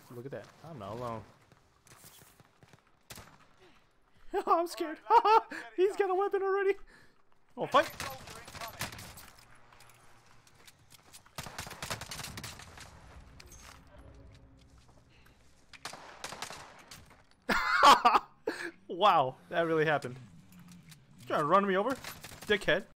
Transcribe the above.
Look at that. I'm not alone. I'm scared. He's got a weapon already. Oh, fight! Wow, that really happened. You trying to run me over, dickhead?